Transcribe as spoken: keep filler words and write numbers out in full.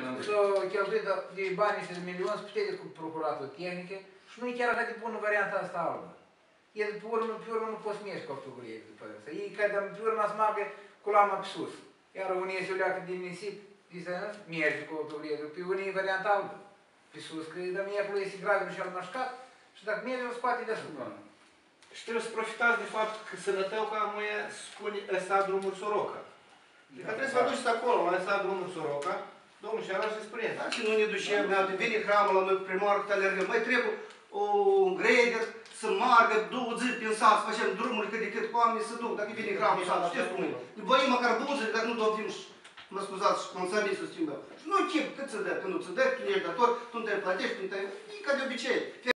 s-a cheltuit de bani și de milioni, să puteți cu procuratul tehnică și nu e chiar așa de bună varianta asta albă. E pe urmă, pe urmă nu poți să mergi cu autogurie după asta. Ei care pe urmă să meargă cu lama pe sus. Iar unii se leacă din nisip, merge cu autogurie, pe unii e varianta albă. Pe sus, că dăm ei acolo este grav și al mașcat și dacă merge, îl scoate deasupra. Și trebuie să profitați de fapt că Sănăteuca mâine spune ăsta Drumuri Soroca. Adică trebuie să vă duceți acolo, la ăsta Drumuri Soroca, domnul Șerar și spune. Dar și nu ne ducem, vine hramul la noi cu primarul, că te alergăm. Mai trebuie un greder să margă două zile prin sat, să facem drumuri cât de cât cu oamenii să duc, dacă vine hramul sat, știți cum e. Băim măcar buzele, dacă nu dobim și, mă scuzați, și consabili să schimbăm. Și nu chip, cât să dă, când nu ți dă, tu ești dator, tu nu te plătești, tu nu te... E ca de obicei.